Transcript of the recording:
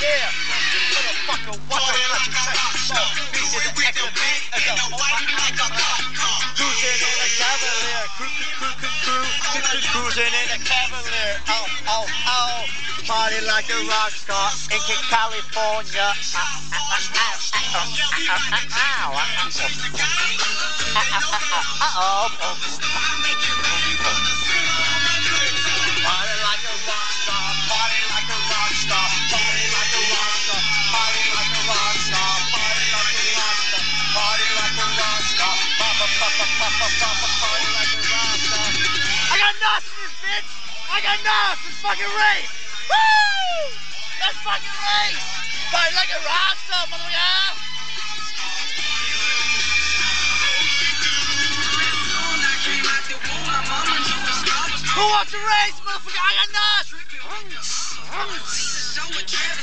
Yeah, motherfucker, what the fuck you say? Beat to the echo beat as a cruising in a Cavalier, cruising in a Cavalier. Oh, party like a rock star in California. Party like a rock star, party like a rock star, party like a rock star, party like a rock star, party like a rock star, party like a rock star, party like a rock star. I got nuts in this bitch! I got nuts! Let's fucking race! Woo! Let's fucking race! Party like a rock star, motherfucker! Who wants to race, motherfucker? I got nuts!